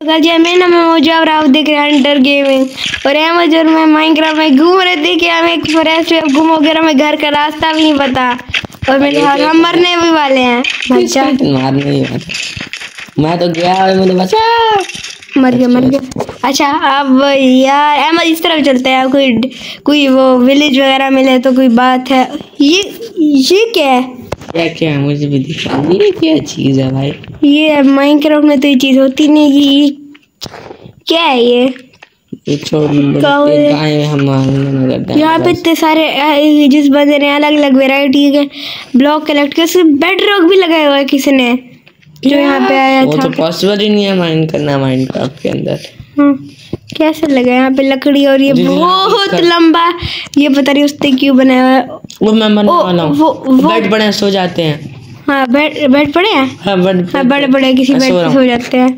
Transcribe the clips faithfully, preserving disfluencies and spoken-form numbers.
मैं ना मैं मौजूद और आप देख रहे हैं हंटर गेमिंग और अमेजोन में माइनक्राफ्ट में घूम रहे थे कि हम एक फॉरेस्ट में घूम वगैरह हमें घर का रास्ता भी नहीं पता और मेरे हम मरने भी वाले हैं। बच्चा मारने ही वाला मैं तो गया और मुझे बचा मर गया मर गया। अच्छा अब यार अहमद इस तरफ चलते हैं, कोई कोई वो विलेज वगैरह मिले तो कोई बात है। ये ये क्या है? क्या क्या है मुझे भी दिखा, ये क्या चीज है भाई? ये माइनक्राफ्ट में तो ये चीज होती नहीं। ये क्या है? ये ये छोड़ गाय हम यहाँ पे इतने सारे जिस बंदे ने अलग अलग वेराइटी के ब्लॉक कलेक्ट किए, उसमें बेड रॉक भी लगाया हुआ है किसी ने जो यहाँ पे आया वो था। तो पॉसिबल ही नहीं है माइन करना माइनक्राफ्ट के अंदर। हाँ कैसे लगा यहाँ पे लकड़ी और ये बहुत लंबा, ये पता नहीं उसने क्यों बनाया है। वो मैं मरने वाला हूँ। वो, वो बेड पड़े हैं, सो जाते हैं। हाँ बेड बेड पड़े हैं। हाँ बेड हाँ बड़े बड़े किसी बेड पे सो जाते हैं।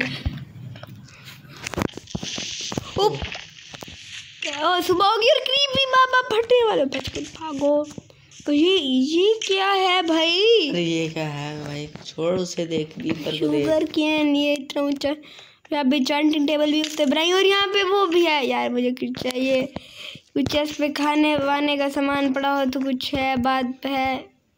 ओ सुबह होगी और क्रीपी बाबा फटने वाले बचपन भागो। तो ये ये क्या है भाई? अरे ये क्या है भाई? छोड़ उसे, देख रीपर को देख। शुगर कैन, ये इतना ऊंचा यहाँ पे चांटिंग टेबल भी उसने बनाई और यहाँ पे वो भी है। यार मुझे कुछ चाहिए, कुछ चेस्ट पे खाने वाने का सामान पड़ा हो तो कुछ है, बात है।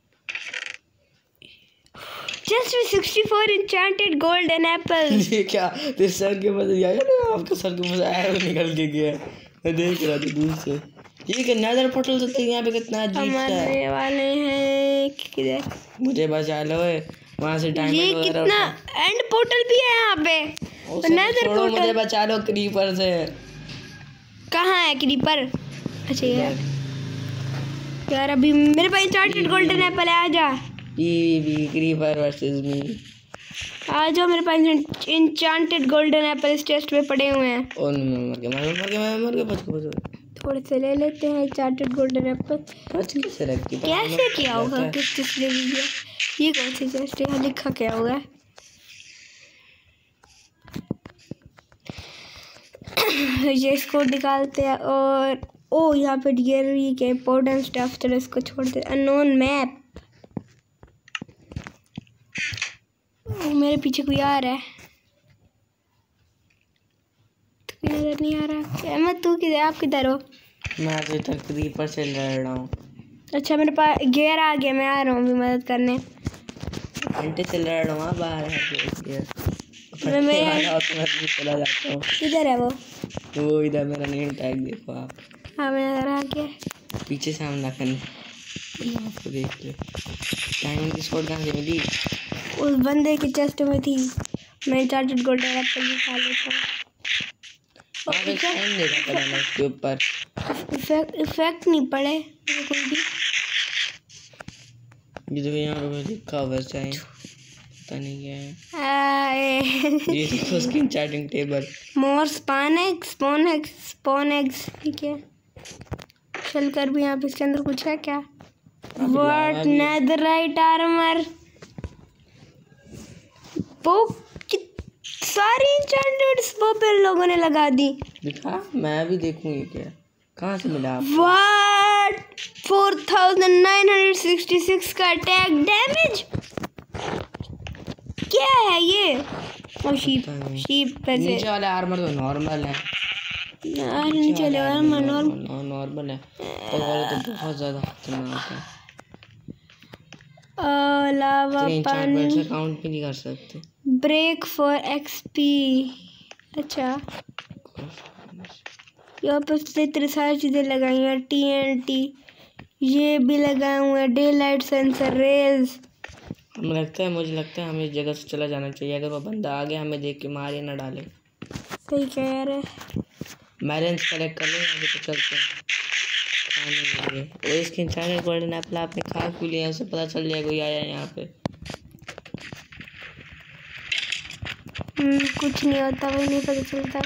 चेस्ट में sixty four enchanted golden apples. ये क्या तेरे सर के ऊपर आया ना? आपका सर के ऊपर आया वो निकल के गया, मैं देख रहा था दूर से। ये क्या नेदर पोर्टल तो यहाँ पे कितना अजीब सा है। मरने वाले हैं किधर? मुझे बचा लो वहाँ से डायमंड ये वगैरह। कितना एंड पोर्टल भी है यहाँ पे। नेदर पोर्टल मुझे बचा लो क्रीपर से। कहाँ है क्रीपर? अच्छा यार यार अभी मेरे पास एन्चेंटेड गोल्डन एप्पल है, आजा। ये भी क्रीपर वर्सेस मी। आ जाओ, मेरे पास एन्चेंटेड गोल्डन एप्पल इस चेस्ट में पड़े हुए हैं। ओ मर गया मर गया मर गया मर गया बच गया। थोड़े से ले लेते हैं एन्चेंटेड गोल्डन एप्पल। बच कैसे रखी? कैसे किया होगा? किस किसने दिया? ये कौन सी चेस्ट है? लिखा क्या होगा? ये इसको निकालते हैं और ओ यहाँ पे ये क्या इम्पोर्टेंट स्टफ, चलो इसको छोड़ते हैं। अननोन मैप, मेरे पीछे कोई आ रहा है, तो नजर नहीं आ रहा। अहमद तू किधर? आप किधर हो? मैं अभी तक क्रीपर से लड़ रहा हूँ। अच्छा मेरे पास गेयर आ गया, मैं आ रहा हूँ भी मदद करने। घंटे से लड़ रहा हूँ बाहर है मैं मैं चला जाता हूँ। किधर है वो? वो इधर मेरा नेम टैग देखो आप। हाँ मैं नजर आ गया। पीछे से हमला करने आपको देख ले। डायमंड की शॉट कहाँ से मिली? उस बंदे की चेस्ट में थी। मैं चार्टेड गोल्डन एप्पल भी खा लेता हूँ। उसके ऊपर इफेक्ट इफेक्ट नहीं पड़े कोई भी। ये देखो यहाँ पे लिखा हुआ है, पता नहीं क्या है। ये देखो उसकी enchanting table. More spawn eggs spawn eggs spawn eggs ठीक है। चल कर भी यहाँ पे इसके अंदर कुछ है क्या? व्हाट नेदरराइट आर्मर, वो सारी एन्चेंटेड्स वो पे लोगों ने लगा दी। दिखा मैं भी देखूं ये क्या कहाँ से मिला आपको? What four thousand nine hundred sixty six का अटैक डैमेज, क्या है ये? और शीप शीप पे से नीचे वाला आर्मर तो नॉर्मल है यार, नीचे वाला आर्मर नॉर्मल नॉर्मल है, तो वाला तो बहुत ज़्यादा खतरनाक है। लावा पानी से काउंट भी नहीं कर सकते। Break for XP. अच्छा यहाँ पर इतनी सारी चीज़ें लगाई हैं। टी एन टी ये भी लगाए हुए हैं। Daylight sensor rays. हमें लगता है मुझे लगता है हमें इस जगह से चला जाना चाहिए। अगर वो बंदा आगे हमें देख के मार ही ना डाले। सही कह रहे हैं। बैलेंस कलेक्ट कर लें आगे तो चलते हैं। वो इसकी इंटरनेट गोल्डन एप्पल आपने खा क्यों लिया? उसे पता चल जाएगा कोई आया यहाँ पे। कुछ नहीं होता, वही नहीं पता चलता।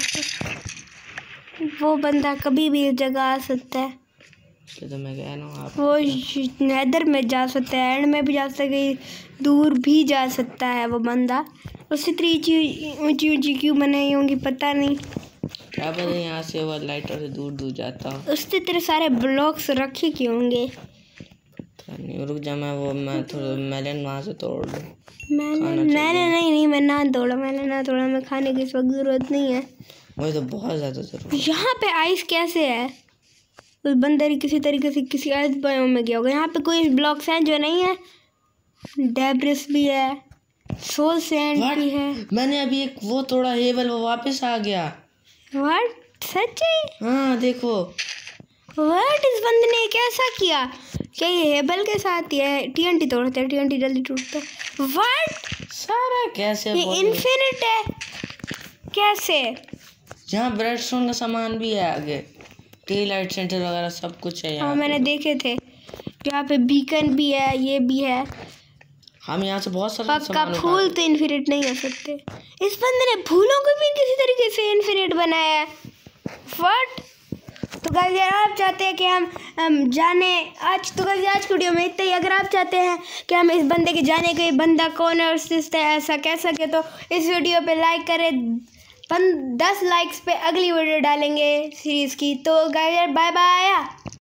वो बंदा कभी भी इस जगह आ सकता है। तो मैं कह रहा हूँ आप वो नेदर में जा सकता है, एंड में भी जा सकता है, दूर भी जा सकता है वो बंदा। उससे इतनी ऊंची ऊंची क्यों बनाई होंगी पता नहीं। क्या पता यहाँ से वो लाइटर से दूर दूर जाता हूँ। उससे तेरे सारे ब्लॉक्स रखे क्यों होंगे? नहीं, रुक जा, मैं वो मैं थोड़ा मेलन वहाँ से तोड़ लूँ। मैंने मैंने नहीं नहीं मैं ना तोड़ा मैंने ना तोड़ा मैं खाने की इस वक्त ज़रूरत नहीं है। मुझे तो बहुत ज़्यादा ज़रूरत है। यहाँ पे आइस कैसे है? उस बंदर किसी तरीके से किसी आइस बायोम में गया होगा। यहाँ पे कोई ब्लॉक्स हैं जो नहीं है। डेब्रिस भी है, सोल सैंड भी है। मैंने अभी एक वो तोड़ा हेबल, वो वापस आ गया। व्हाट? सच्ची? हाँ देखो। व्हाट? इस बंदे ने कैसा किया? क्या ये हेबल के साथ ही है? टीएनटी तोड़ते हैं, टीएनटी जल्दी टूटता है। व्हाट? सारा कैसे? ये इन्फिनिट है कैसे? यहाँ ब्रेडस्टोन का सामान भी है, आगे टी लाइट सेंटर वगैरह सब कुछ है यहाँ। हाँ मैंने देखे थे। यहाँ पे बीकन भी है, ये भी है। हम यहाँ से बहुत सारा पक्का फूल तो इन्फिनिट नहीं हो सकते। इस बंदे ने फूलों को भी किसी तरीके से इन्फिनिट बनाया है। व्हाट? तो गाइस यार आप चाहते हैं कि हम, हम जाने आज तो गाइस आज की वीडियो में इतना ही। अगर आप चाहते हैं कि हम इस बंदे के जाने के बंदा कौन है और सिस्टर ऐसा कह सके तो इस वीडियो पे लाइक करें। दस लाइक्स पे अगली वीडियो डालेंगे सीरीज़ की। तो गाइस यार बाय बाय।